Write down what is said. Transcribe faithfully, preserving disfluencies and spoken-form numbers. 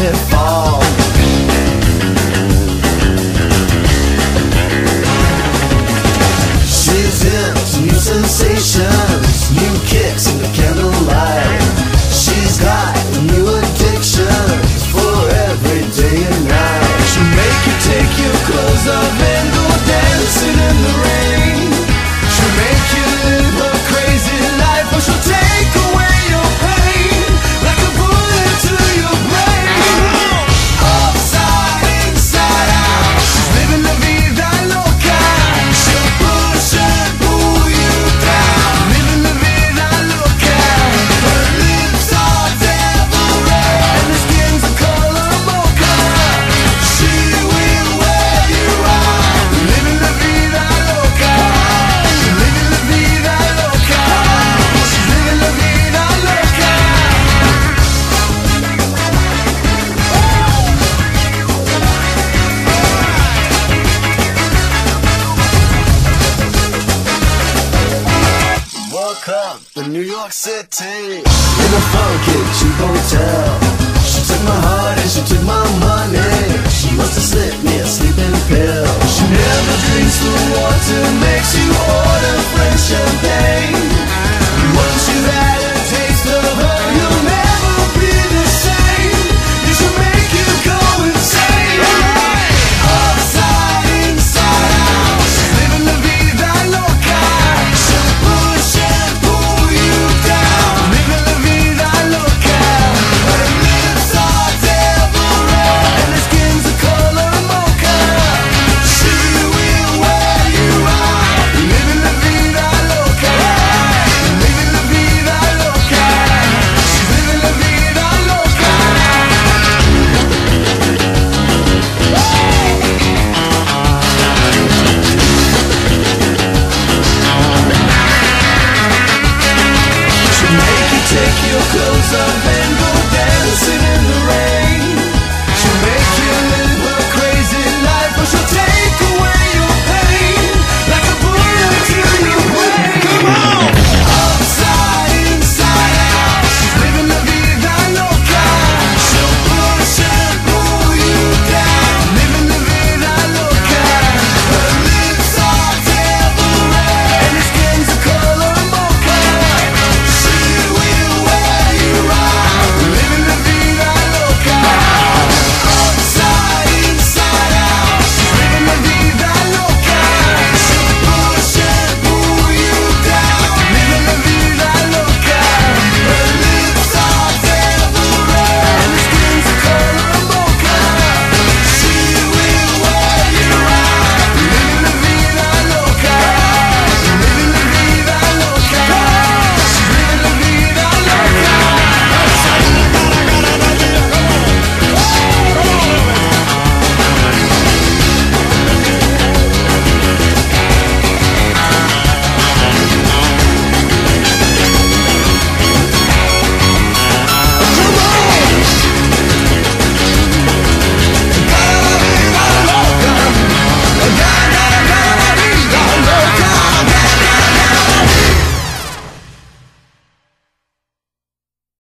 me fall. She's into new sensations, new kicks in the candlelight. She's got new addictions for every day and night. She'll make you take your clothes off and go dancing in the rain. She'll make you live a crazy life, or she'll take away your pain like a bullet to your brain. Upside, inside out, she's living la vida loca. She'll push and pull you down, living la vida loca. Her lips are devil red and her skin's the color mocha. She will wear you out, living la vida loca. Living la vida loca. She's living la vida loca. Welcome to New York City, in a funky cheap hotel. She took my heart and she took my money. She must have slipped me a sleeping pill. She never drinks the water, makes you order French champagne. Once you've had a taste of her, you'll never be the same. You should make you go insane. Upside, inside out, she's living la vida loca. She'll push and pull you down, living la vida loca. Her lips are devil red and her skin's the color mocha. She will wear you out, living la vida loca. Living la vida loca. She's living la vida loca. She'll make you take your clothes off